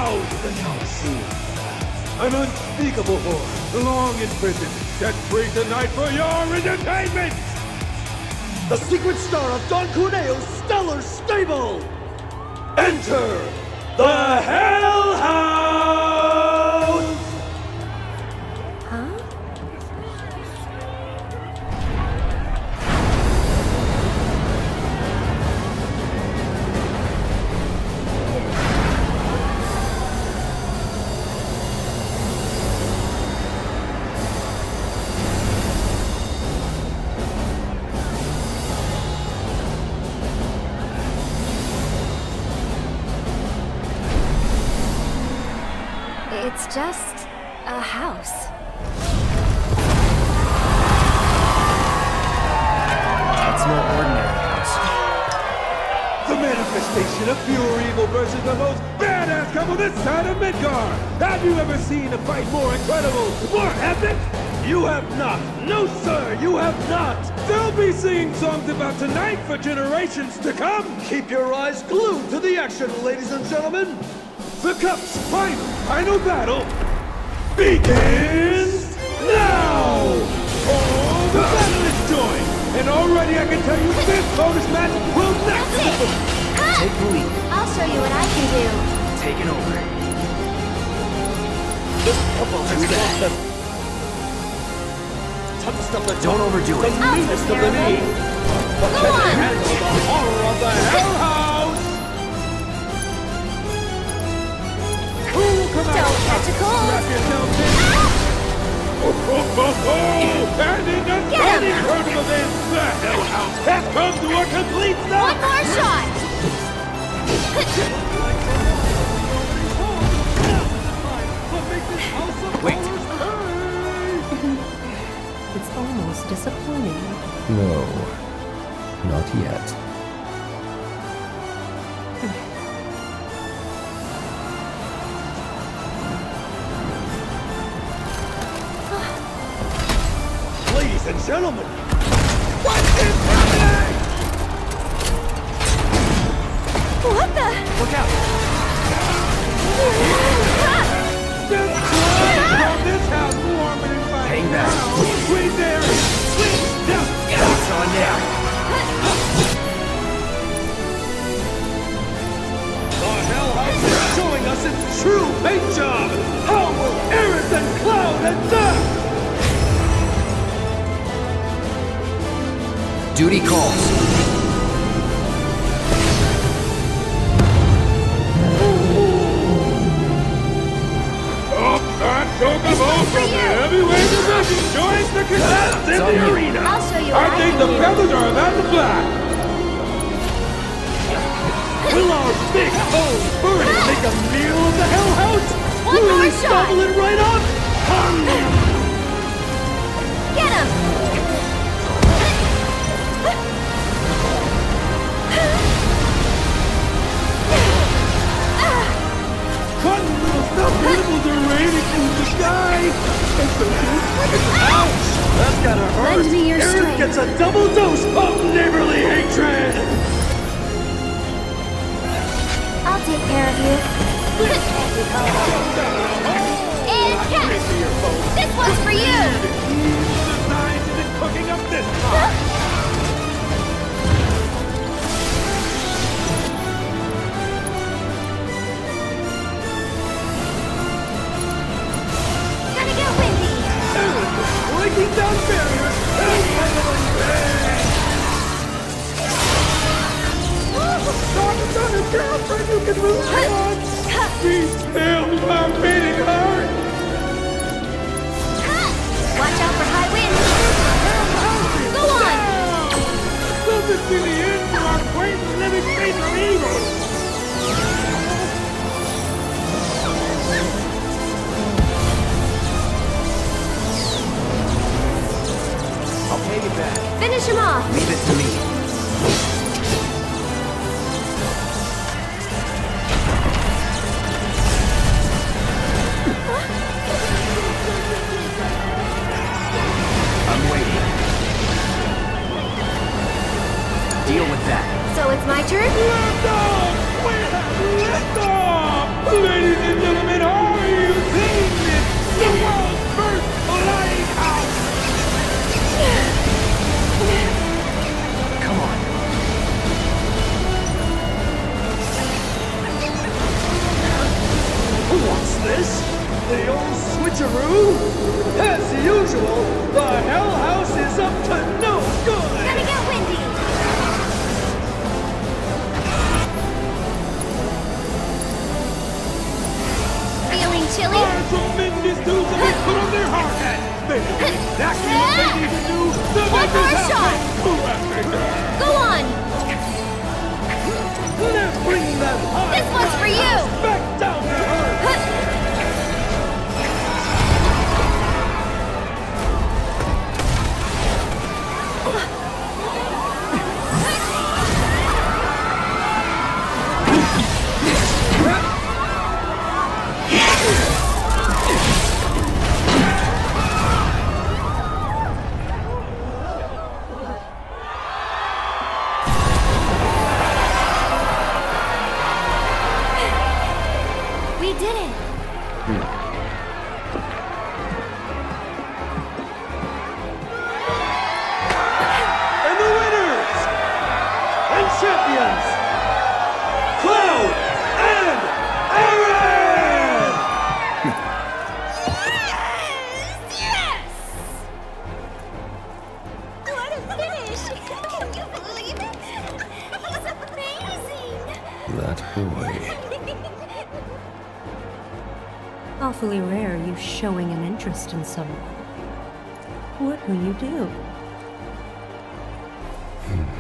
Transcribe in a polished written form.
An unspeakable horde, long imprisoned, set free tonight for your entertainment! The secret star of Don Corneo's stellar stable! Enter the Hell House! Huh? It's just a house. It's no ordinary house. The manifestation of pure evil versus the most badass couple this side of Midgar! Have you ever seen a fight more incredible, more epic? You have not! No, sir, you have not! They'll be singing songs about tonight for generations to come! Keep your eyes glued to the action, ladies and gentlemen! The Cup's final battle begins now! Oh, the battle is joined! And already I can tell you this bonus match will not Take the lead. I'll show you what I can do. Take it over. Let's that. Toughest of the Don't overdo it. The meanest of the mean. But can they handle the horror of the Hell House? Cool, come out! Don't catch a cold. Strap yourself in! And in the stunning turn of events, the Hell House has come to a complete stop! One more shot! Wait. It's almost disappointing. No, not yet. Ladies and gentlemen, what is happening? What the? Look out! This house warm and inviting. Hang back. Wait there! Wait! Now! It's on now. The Hell House is showing us its true paint job! Power, Aerith, and Cloud, and Death! Duty calls. Chocobo from the heavyweight division joins the contestants in the arena. I'll show you I what I think can the do. feathers are about to fly. Will our big old Birdie make a meal of the Hell House? One Will more he shot. gobble it right up? Get him! Cotton little stuffed animals are raining from the sky. Ouch! That's gotta hurt. Lend me your Aerith strength. gets a double dose of neighborly hatred! I'll take care of you. And catch! This one's for you! Designed and cooking up this pot. Gonna get windy! Breaking down barriers and handling pain. Talking about a girlfriend you can rely on. Be still, my beating heart. Watch out for high winds! Go on! Will this be the end for our quaint living faith of evil? I'll pay you back. Finish him off! Leave it to me. I'm waiting. Deal with that. So it's my turn? Lift off! We have lift off! Ladies and gentlemen, are you seeing this? The world's first lighthouse! Come on. What's this? The old switcheroo? As usual, the Hell House is up to no good! Gonna get windy! Feeling chilly? Our tremendous dudes have been put on their hard hat! They know exactly what they need to do! The One more Maker's shot. Outfit! Go after her! Go on! Let's bring that high This one's for you! back down to earth! We did it! And the winners and champions, Cloud and Aaron! Yes! What a finish! Can you believe it? He's amazing! That boy. Awfully rare you showing an interest in someone. What will you do?